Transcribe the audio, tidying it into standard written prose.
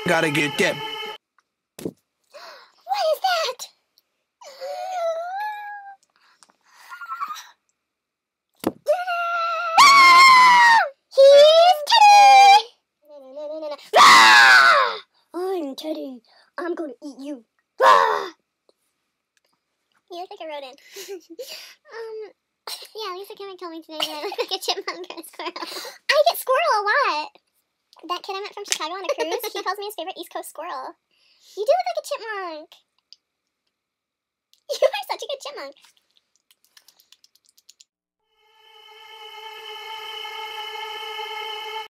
Gotta get that. What is that? He's Teddy! I'm Teddy. I'm gonna eat you. You look like a rodent. Yeah, Lisa Kimmick told me today that I look like a chipmunk or a squirrel. I get squirrel a lot. That kid I met from Chicago on a cruise, he calls me his favorite East Coast squirrel. You do look like a chipmunk. You are such a good chipmunk.